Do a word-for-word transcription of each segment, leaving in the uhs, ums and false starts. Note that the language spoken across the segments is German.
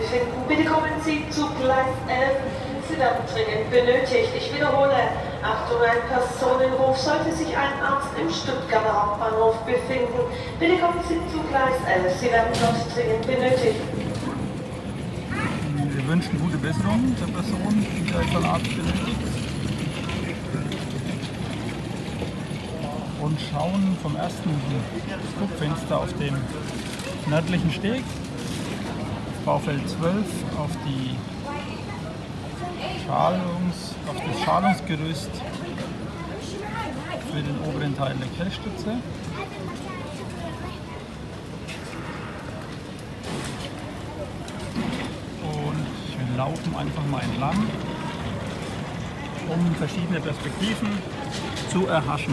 befinden. Bitte kommen Sie zu Gleis elf. Sie werden dringend benötigt. Ich wiederhole, Achtung, ein Personenruf. Sollte sich ein Arzt im Stuttgarter Hauptbahnhof befinden, bitte kommen Sie zu Gleis elf. Sie werden dort dringend benötigt. Wir wünschen gute Besserung der Person, die gleich von Arzt benötigt. Und schauen vom ersten Guckfenster auf dem nördlichen Steg, Baufeld zwölf, auf, die Schalungs, auf das Schalungsgerüst für den oberen Teil der Kellstütze. Und wir laufen einfach mal entlang, um verschiedene Perspektiven zu erhaschen.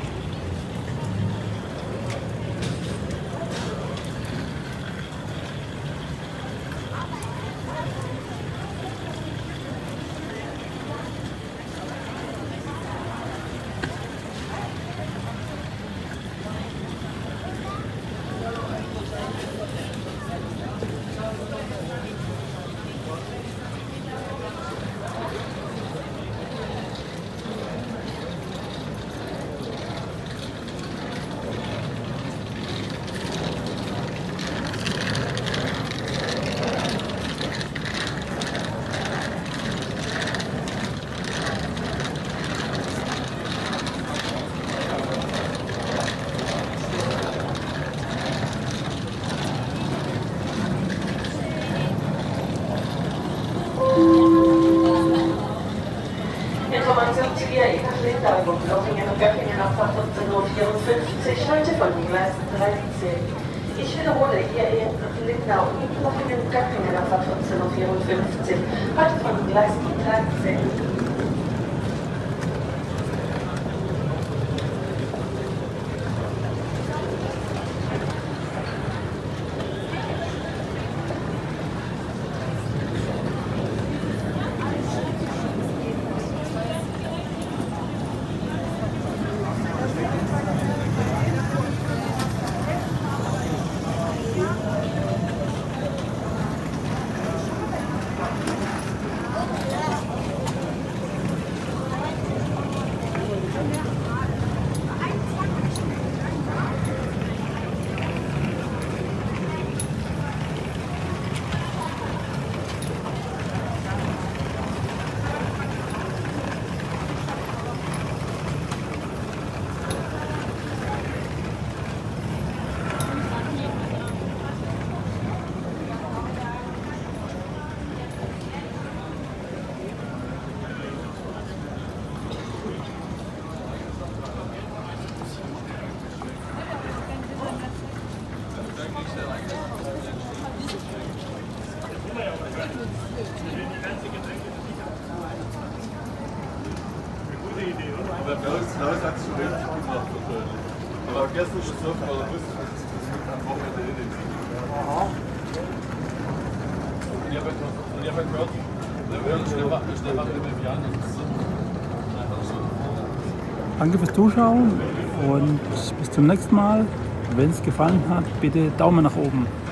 Information zu Ihrer nach Lindau, Lochingen und Göppingen ab vierzehn Uhr vierundfünfzig, heute von Gleis dreizehn. Ich wiederhole, Ihr nach Lindau, Lochingen und Göppingen ab vierzehn Uhr vierundfünfzig, heute von Gleis dreizehn. Aber bei uns Haus hat es schon richtig gemacht. Aber gestern schon so, aber wusste ich, dass es am Wochenende in den Aha. Und ich habe gehört, wir hören Stefan mit Jan. Danke fürs Zuschauen und bis zum nächsten Mal. Wenn es gefallen hat, bitte Daumen nach oben.